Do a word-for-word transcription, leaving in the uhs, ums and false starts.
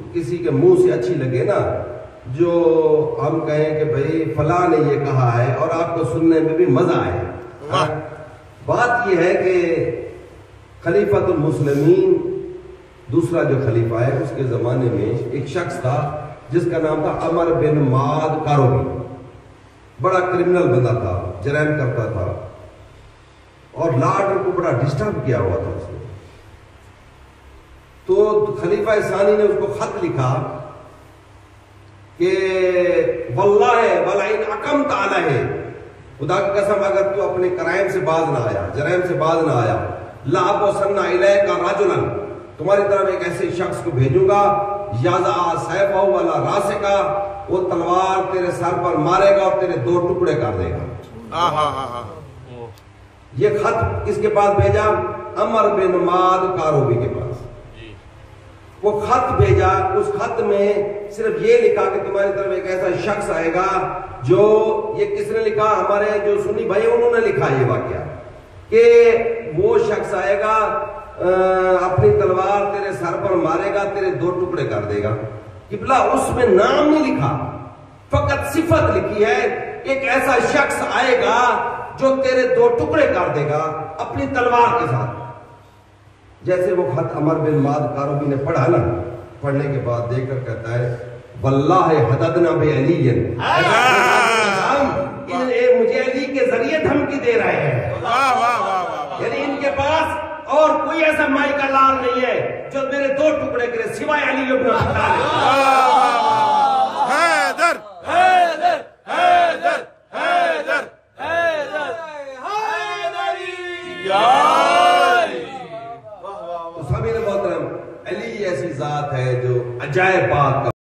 کسی کے منہ سے اچھی لگے نا، جو ہم کہیں کہ بھئی فلاں نے یہ کہا ہے اور آپ کو سننے میں بھی مزہ آئے. بات یہ ہے کہ خلیفۃ المسلمین دوسرا جو خلیفہ ہے اس کے زمانے میں ایک شخص تھا جس کا نام تھا عمر بن معاد کاروبی. بڑا کرمنل بندہ تھا، جرائم کرتا تھا اور لا آرڈر کو بڑا ڈسٹرب کیا ہوا تھا اس نے. تو خلیفہ ثانی نے اس کو خط لکھا کہ واللہ ولئن اقمت علیہ، خدا کی قسم اگر تو اپنے کرائم سے باز نہ آیا، جرائم سے باز نہ آیا، لأبعثن الیک رجلا، تمہاری طرف ایک ایسے شخص کو بھیجوں گا، یضع سیفہ علی راسک، وہ تلوار تیرے سر پر مارے گا اور تیرے دو ٹکڑے کر دے گا. یہ خط کس کے پاس بھیجا؟ عمر بن معاد کاروبی کے پاس. وہ خط بھیجا، اس خط میں صرف یہ لکھا کہ تمہاری طرف ایک ایسا شخص آئے گا جو، یہ کس نے لکھا؟ ہمارے جو سنی بھائی انہوں نے لکھا یہ واقعہ کہ وہ شخص آئے گا اپنی تلوار تیرے سر پر مارے گا، تیرے دو ٹکڑے کر دے گا. قبلہ اس میں نام نہیں لکھا، فقط صفت لکھی ہے، ایک ایسا شخص آئے گا جو تیرے دو ٹکڑے کر دے گا اپنی تلوار کے ساتھ. جیسے وہ خط عمر بن معاد کاروبی نے پڑھا نا، پڑھنے کے بعد دیکھ کر کہتا ہے واللہ حددنا بعلی، مجھے علی کے ذریعے دھمکی دے رہے ہیں. یعنی ان کے پاس اور کوئی ایسا مائی کا لال نہیں ہے جو میرے دو ٹکڑے کرے سوائے علی ابن ابی طالب. حیدر حیدر حیدر حیدر حیدر حیدری. تو سامعین محترم، علی ایسی ذات ہے جو عجائب بات